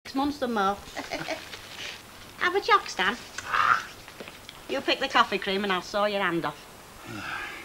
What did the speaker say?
6 months and more. Have a choc, Stan. You pick the coffee cream and I'll saw your hand off.